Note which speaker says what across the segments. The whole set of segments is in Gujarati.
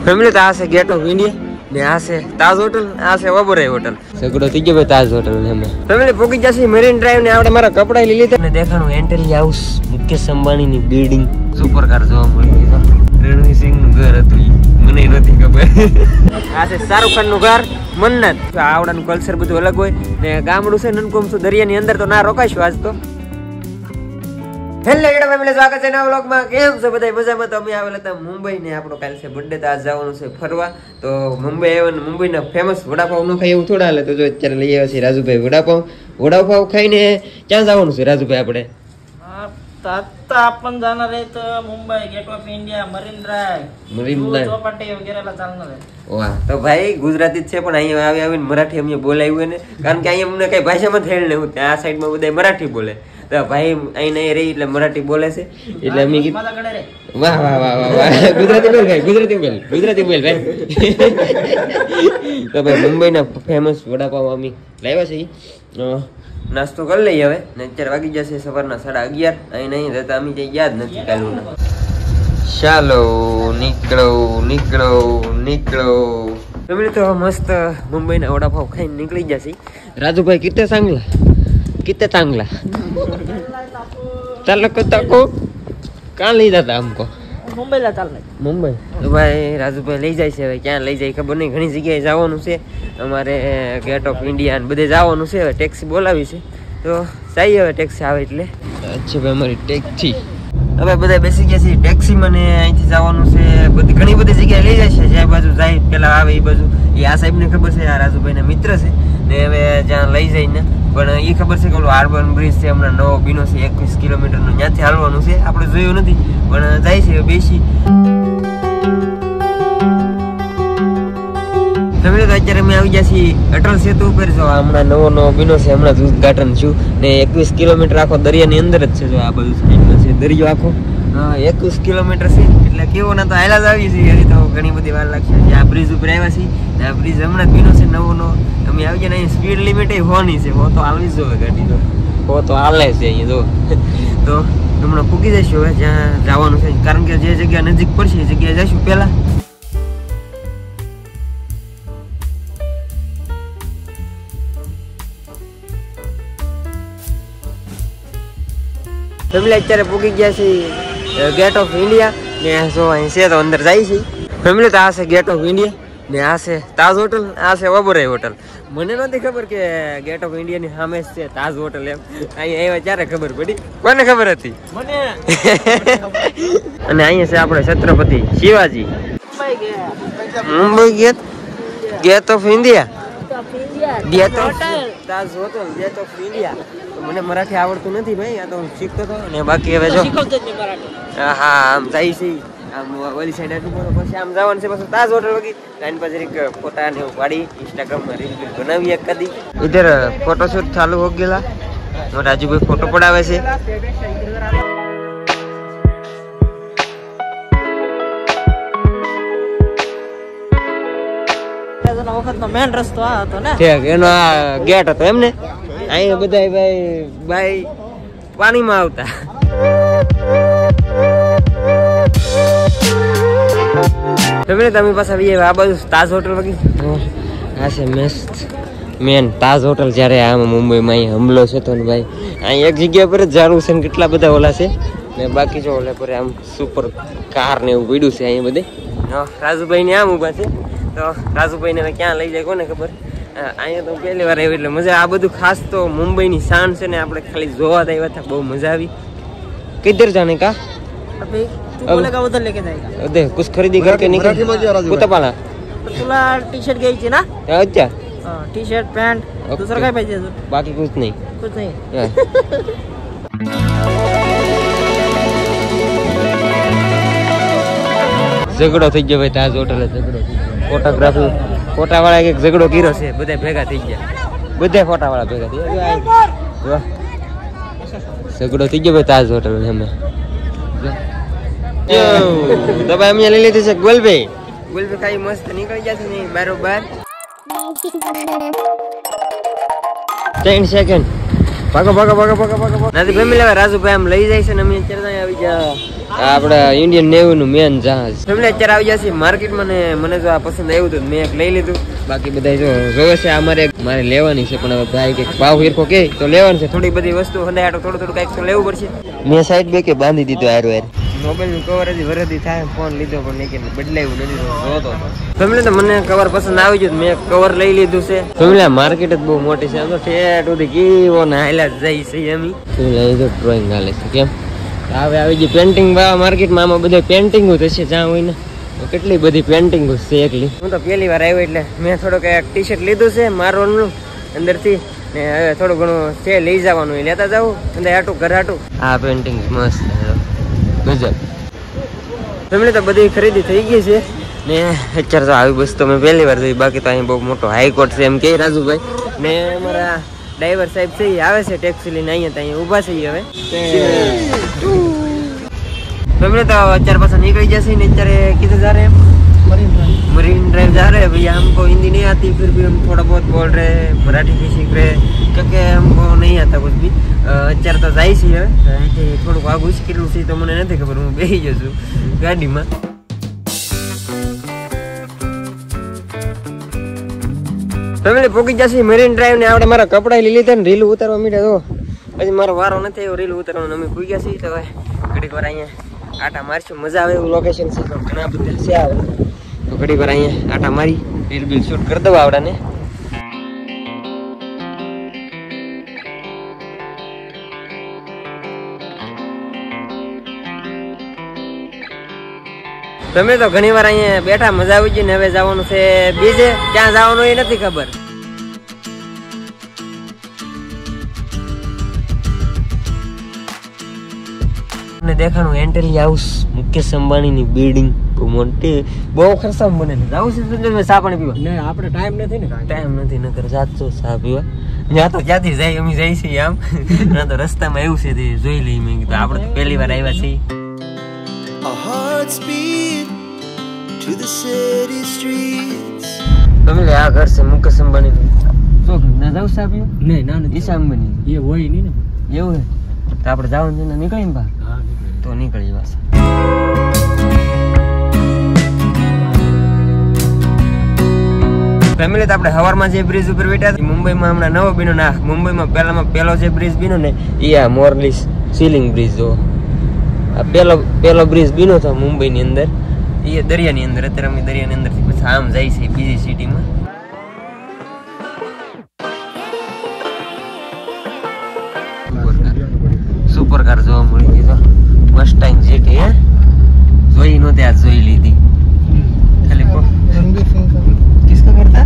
Speaker 1: ફેમિલી તો આ છે ગેટ ઓફ ઇન્ડિયા ને આ છે તાજ હોટલ, આ છે ઓબરાય હોટલ. ઝઘડો થઈ ગયો ભાઈ તાજ હોટલ ને અમે ફેમિલી પોકી જશે મરીન ડ્રાઈવ ને આપણે મારા કપડા લઈ લીધા ને દેખાણું એન્ટલી હાઉસ મુકેશ અંબાણી ની બિલ્ડિંગ સુપર કાર જોવા મળી. રણવીર સિંહ નું ઘર હતું મને નથી ખબર. આ છે શાહરુખ ખાન નું ઘર મન્નત. આવડાનું કલ્ચર બધું અલગ હોય ને ગામડું છે નનકોમસુ દરિયાની અંદર તો ના રોકાઈશું આજ તો. હેલો એડા ફેમિલી સ્વાગત છે નવા વ્લોગમાં. કેમ છો બધા મજામાં? તો અમે આવેલા હતા મુંબઈ ને આપણો કાલ છે બર્થડે તો આજ જવાનું છે ફરવા. તો મુંબઈ આવ્યો ને મુંબઈના ફેમસ વડાપાવ નું ખાઈ એવું થોડા હાલે તો જો અત્યારે લઈ આવ્યા છે રાજુભાઈ વડાપાવ ખાઈને ક્યાં જવાનું છે રાજુભાઈ આપણે?
Speaker 2: अपन जाना रहे तो Mumbai Gate of India Marine Drive Chowpatty वगैरह चलना है.
Speaker 1: वाह तो भाई ગુજરાતી જ છે પણ અહીંયા આવીને મરાઠી અમે બોલાવ્યું ને કારણ કે અહીંયા અમને કઈ ભાષામાં થયેલ નહીં. આ સાઈડ માં બધા મરાઠી બોલે તો ભાઈ અહીં નહીં રહી એટલે મરાઠી બોલે છે એટલે અમે વાહ વાહ વાહ વાહ ગુજરાતી બોલ ભાઈ ગુજરાતી બોલ ભાઈ. તો ભાઈ મુંબઈના ફેમસ વડાપાવ અમે લાવ્યા છે. નાસ્તો કરી લઈએ હવે ને અત્યારે વાગી જશે સવારના 11:30. અહીં નહીં રહેતા અમે કઈ યાદ નથી કાલું. ચાલો નીકળો તમે તો મસ્ત મુંબઈના વડાપાવ ખાઈને નીકળી જશે. રાજુભાઈ કિતે ચાંગલા ચાલો તાકો કાં લઈ જતા हमको મુંબઈ. તો ભાઈ રાજુભાઈ લઈ જાય છે. હવે ક્યાં લઈ જાય ખબર નહીં. ઘણી જગ્યાએ જવાનું છે અમારે ગેટ ઓફ ઇન્ડિયા ને બધે જવાનું છે. હવે ટેક્સી બોલાવી છે તો જઈએ હવે ટેક્સી આવે એટલે. અચ્છા ભાઈ અમારી ટેક્સી હવે બધા બેસી ગયા છે ટેક્સીમાં ને અહીંથી જવાનું છે. ઘણી બધી જગ્યાએ લઈ જાય છે. જે બાજુ જાય પેલા આવે એ બાજુ એ આ સાહેબ ને ખબર છે. આ રાજુભાઈ ના મિત્ર છે ને હવે જ્યાં લઈ જાય ને પણ એ ખબર છે કે ઓલો હાર્બર બ્રિજ છે હમણાં નવો બીનો છે 21 કિલોમીટર નો ત્યાંથી હાલવાનું છે. આપણે જોયું નથી પણ જાય છે બેસી. અત્યારે અમે આવી ગયા છીએ અટલ સેતુ ઉપર. જો હમણાં નવો બીનો છે હમણાં ઉદઘાટન છું ને 21 કિલોમીટર આખો દરિયાની અંદર જ છે. જો આ બધું સાઈડમાં છે દરિયો આખો 21 કિલોમીટર છે એટલે કેવો ના તો હાલા જ આવી છે. હજી તો ઘણી બધી વાર લાગશે. આ બ્રિજ ઉપર આવ્યા છીએ ને આ બ્રિજ હમણાં બીનો છે નવો અમે આવી ગયા. અહીં સ્પીડ લિમિટ હોની છે. હો તો હાલવી જ જોવે ગાડી તો હો તો હાલે છે અહીંયા જો. તો હમણાં પૂકી જઈશું હવે જ્યાં જવાનું છે કારણ કે જે જગ્યા નજીક પડશે એ જગ્યાએ જઈશું પહેલા. ફેમિલી અત્યારે પૂકી ગયા છે ગેટ ઓફ ઇન્ડિયા ને જો અહીં છે તો અંદર જાય છે. ફેમિલી તો આ છે ગેટ ઓફ ઇન્ડિયા ને આ છે તાજ હોટલ, આ છે ઓબરાય હોટલ. મને નથી ખબર કે ગેટ ઓફ ઇન્ડિયા ની સામે છે તાજ હોટલ એમ. અહીંયા આવ્યા ત્યારે ખબર પડી. કોને ખબર હતી? મને. અને અહીંયા છે આપણે Chhatrapati Shivaji. Mumbai Gate of India Gate of Taj hotel Gate of India. મને મરાઠી આવડતું નથી ભાઈ. આ તો હું શીખતો હતો ને બાકી હવે જો હા આમ જાય છે આમ ઓલી સાઈડ આટલું પછી આમ જવાનું છે. પછી તાજ હોટલ વગી લાઈન પર જરીક ફોટા ને પાડી ઇન્સ્ટાગ્રામમાં રીલ બનાવી એક કદી. ઇધર ફોટોશૂટ ચાલુ હો ગયેલા. રાજુભાઈ ફોટો પડાવે છે.
Speaker 2: મેન રસ્તો આ હતો ને
Speaker 1: એનો આ ગેટ હતો એમ ને. અહીંયા બધા ભાઈ પાણીમાં આવતા. તમે પાછા આ બાજુ તાજ હોટલ વગી આ છે મેન તાજ હોટલ. જયારે આમ મુંબઈમાં અહીં હુમલો છે તો ભાઈ અહીં એક જગ્યા પર જ જાણવું છે ને કેટલા બધા ઓલા છે ને બાકી જો ઓલા પર આમ સુપર કાર ને એવું પડ્યું છે અહીંયા બધે. રાજુભાઈ ને આમ ઉભા છે તો રાજુભાઈ ને ક્યાં લઈ જાય કોને ખબર. અહીંયા તો પહેલી વાર આવી એટલે મજા. આ બધું ખાસ તો મુંબઈની શાન છે ને આપણે ખાલી જોવા આવ્યા હતા. બહુ મજા આવી. કિધર જાને કા
Speaker 2: बोलेगा उधर लेके जाएगा.
Speaker 1: देख कुछ खरीदी करके निकल कुत्तापाला
Speaker 2: तुला टी शर्ट घ्यायची ना?
Speaker 1: अच्छा
Speaker 2: टी शर्ट पैंट दुसरं काय पाहिजे अजून?
Speaker 1: बाकी कुछ नहीं. ઝઘડો થઈ ગયો ભાઈ તાજ હોટલે. ઝઘડો ફોટોગ્રાફી ફોટા વાળા એક ઝઘડો કર્યો છે. બધા ભેગા થઈ ગયા. બધા ફોટા વાળા ભેગા થઈ ગયા. ઝઘડો થઈ ગયો ભાઈ તાજ હોટલ અમે. તો ભાઈ અમે લઈ લીધી છે ગોલભાઈ ખાઈ મસ્ત નીકળી જશે ને બારોબાર. 3 સેકન્ડ ભાગો. નથી ફેમિલી હવે રાજુભાઈ આમ લઈ જાય છે ને અમે અત્યારે આવી ગયા આપડા ઇન્ડિયન નેવી નું મેન જહાજ તમને અત્યારે આવી જશે માર્કેટમાં ને મને જો આ પસંદ આવ્યું તો મેં એક લઈ લીધું બાકી બધા જો જોવે છે આ મારે લેવાની છે પણ હવે ભાઈ કે ભાવ હિરખો કે તો લેવાનું છે થોડી બધી વસ્તુ હંડાય થોડું કઈક તો લેવું પડશે મેં સાઈડ બે કે બાંધી દીધું હારું હાર મોબાઈલ નું કવર હજી વરદી થાય ફોન લીધો પણ નહીં કે બદલાયું નથી જોતો ફેમિલી તો મને કવર પસંદ આવી ગયું મેં કવર લઈ લીધું છે ફેમિલી માર્કેટ જ બહુ મોટી છે તો ઠેઠ સુધી કેવો ને હાઈલા જાય છે એમ ફેમિલી ડ્રોઈંગ હાલે છે કેમ હવે આવી ગઈ પેન્ટિંગ માર્કેટમાં આમાં બધા પેન્ટિંગ થશે જ્યાં હોય ને કેટલી બધી પેન્ટિંગ છે એકલી હું તો પહેલી વાર આવ્યો એટલે મેં થોડુંક એક ટી શર્ટ લીધું છે મારવાનું અંદરથી ને હવે થોડું ઘણું છે લઈ જવાનું લેતા જાવ અંદર હાટું ઘર હાટું આ પેન્ટિંગ મસ્ત ગજબ ફેમિલી તો બધી ખરીદી થઈ ગઈ છે ને અત્યારે તો આવી વસ્તુ મેં પહેલી વાર જોઈ બાકી તો અહીં બહુ મોટો હાઈકોર્ટ છે એમ કે રાજુભાઈ ને અમારા ડ્રાઈવર સાહેબ છે એ આવે છે ટેક્સી લઈને અહીંયા ઊભા છે હવે ફેમિલી તો અત્યારે પાછા નીકળી જશે ને અત્યારે किधर जा रहे हैं मरीन ड्राइव जा रहे हैं भैया हमको हिंदी नहीं आती फिर भी हम थोड़ा बहुत बोल रहे हैं मराठी भी सीख रहे हैं क्योंकि हमको नहीं आता कुछ भी અત્યારે તો જાય છે હવે થોડુંક આગું કેટલું છે તો મને નથી ખબર હું બેસી જશું ગાડીમાં ફેમિલી પોકી જશે મરીન ડ્રાઈવ ને આપણે મારા કપડા લઈ લીધા ને રીલ ઉતારવા મીડ્યા તો પછી મારો વારો નથી આવ્યો રીલ ઉતારવાનો અમે પૂઈ ગયા છીએ તો હવે ઘડીક વાર અહીંયા આટા મારશું મજા આવે એવું લોકેશન છે તો ઘણા બધા છે આવે તો ઘડીક વાર અહીંયા આટા મારી રીલ બિલ શૂટ કરી દઉં આવડાને તમે તો ઘણી વાર અહીંયા બેઠા મજા આવી ગઈ ને હવે જવાનું છે બીજે ક્યાં જવાનું એ નથી ખબર દેખાનું એન્ટેલી હાઉસ મુકેશ અંબાણી ની બિલ્ડિંગ બહુ મોટી બહુ ખર્ચામ બને છે જાવું છે સંજયભાઈ ચા પાણી પીવા નહીં આપણે ટાઈમ નથી નકર જાતો ચા પીવા ત્યાં તો ક્યાંથી જાય અમે જાય છે આમ ના તો રસ્તામાં એવું છે તે જોઈ લઈ મેં કીધું આપણે તો પહેલી વાર આવ્યા છીએ તમે આ ઘર છે મુકેશ અંબાણી નું શું ના જાવ ચા પીવા નહીં ના ઈશા અંબાણી એ હોય નહીં ને એવું છે તો આપણે જવાનું છે નીકળીને બા તો નીકળી બસ ફેમિલી તો આપણે હવારમાં જે બ્રિજ ઉપર બેઠા હતા મુંબઈમાં હમણાં નવો બીનો ના મુંબઈમાં પહેલો જે બ્રિજ બીનો ને એ આ મોરલી સીલિંગ બ્રિજ જો આ પહેલો બ્રિજ બીનો હતો મુંબઈની અંદર એ દરિયાની અંદર અત્યારે અમે દરિયાની અંદર થી પછી આમ જાય છે બીજી સિટીમાં સુપર કાર જોવા મળી ગઈ તો મસ્ટાંગ GT હે જોઈ નો ત્યાં જોઈ લીધી ખાલી કિસકા કરતા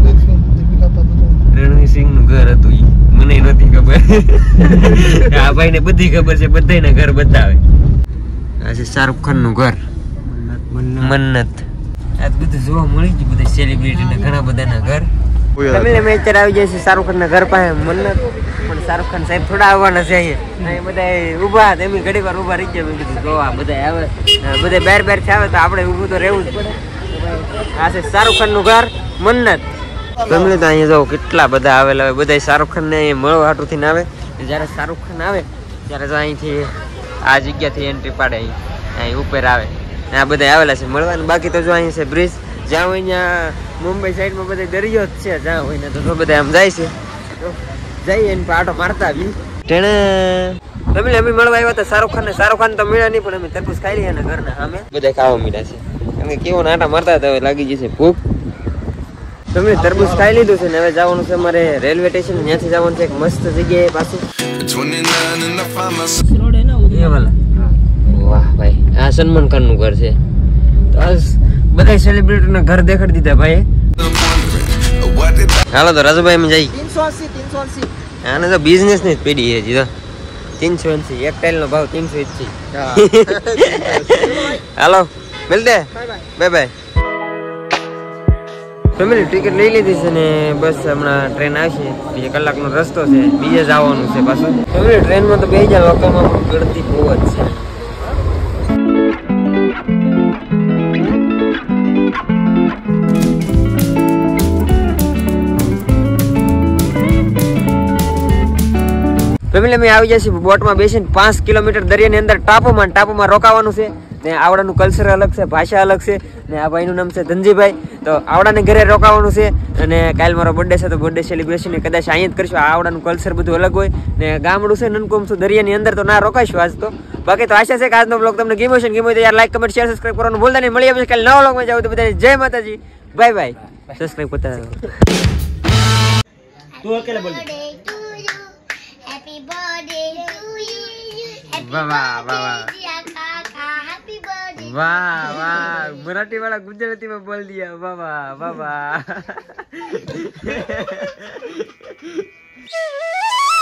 Speaker 1: રણવીર સિંહ નું ઘર હતું મને નથી ખબર આ ભાઈ ને બધી ખબર છે બધાના ઘર બતાવે આ છે શાહરુખ ખાન નું ઘર મન્નત આ બધું જોવા મળી ગયું બધા સેલિબ્રિટી ના ઘણા બધાના ઘર ફેમિલી મેં અત્યારે આવી જાય છે શાહરુખ ખાન ના ઘર પાસે મન્નત પણ શાહરુખ ખાન સાહેબ થોડા આવવાના છે અહીંયા બધા ઉભા એમ ઘડી વાર ઉભા રહી ગયા મેં કીધું જોવા બધા આવે બધા બેર થી આવે તો આપણે ઊભું તો રહેવું જ પડે આ છે શાહરુખ ખાન નું ઘર મન્નત ફેમિલી તો અહીંયા જો કેટલા બધા આવેલા હોય બધા શાહરુખ ખાન ને મળવા હાટું થી આવે જયારે શાહરુખ ખાન આવે ત્યારે તો અહીંથી આ જગ્યાથી એન્ટ્રી પાડે અહીં ઉપર આવે આ બધા આવેલા છે મળવાનું બાકી તો જો અહીં છે બ્રિજ જ્યાં હોય ત્યાં મુંબઈ સાઈડમાં બધા દરિયો જ છે જ્યાં હોય ને તો બધા આમ જાય છે તો જઈએ એને આટો મારતા આવી તેને ફેમિલી અમે મળવા આવ્યા હતા શાહરુખ ખાન તો મળ્યા નહીં પણ અમે તરબૂચ ખાઈ લઈએ ને ઘરના સામે બધા ખાવા મળ્યા છે કેમ કે કેવો આટા મારતા હતા હવે લાગી જશે ભૂખ ફેમિલી તરબૂચ ખાઈ લીધું છે ને હવે જવાનું છે અમારે રેલવે સ્ટેશન ત્યાંથી જવાનું છે એક મસ્ત જગ્યાએ પાછું વાહ ભાઈ આ સલમાન ખાન નું ઘર છે બધા સેલિબ્રિટી ના ઘર દેખાડી દીધા ભાઈ હાલો તો રાજુભાઈ અમે જઈ 380 આને તો બિઝનેસ ની પેઢી છે જીતો 380 એક ટાઈલ નો ભાવ 380 હાલો મિલતે બાય બાય ફેમિલી ટિકિટ લઈ લીધી છે ને બસ હમણાં ટ્રેન આવશે 2 કલાકનો રસ્તો છે બીજે જવાનું છે પાછું ફેમિલી ટ્રેનમાં તો બેસી જાય લોકોમાં ગળતી બહુ જ છે ફેમિલી અમે આવી જશે બોટમાં બેસીને 5 કિલોમીટર દરિયાની અંદર ટાપુમાં રોકાવાનું છે ને આવડાનું કલ્ચર અલગ છે, ભાષા અલગ છે ને આ ભાઈનું નામ છે ધનજીભાઈ. તો આવડાને ઘરે રોકાવાનું છે અને કાલ મારો બર્થડે છે તો બર્થડે સેલિબ્રેશન કદાચ અહીંયા જ કરશું. આવડાનું કલ્ચર બધું અલગ હોય ને ગામડું છે નનકોમ છું દરિયાની અંદર તો ના રોકાઈશું આજ તો. બાકી તો આશા છે કે આજનો બ્લોગ તમને ગમ્યો છે ને ગમ્યો તો યાર લાઈક કમેન્ટ શેર સબસ્ક્રાઇબ કરવાનું ભૂલતા નહીં. મળી આવે કાલે નવા બ્લોગમાં જાવ તો બધાને જય માતાજી, બાય બાય. સબસ્ક્રાઇબ કરતા રહો.
Speaker 2: તું અકેલે બોલ.
Speaker 3: Happy birthday to you.
Speaker 1: વાહ વાહ વાહ
Speaker 3: Happy birthday.
Speaker 1: વાહ વાહ મરાઠી વાળા ગુજરાતીમાં બોલ દિયા. વાહ વાહ વાહ વાહ.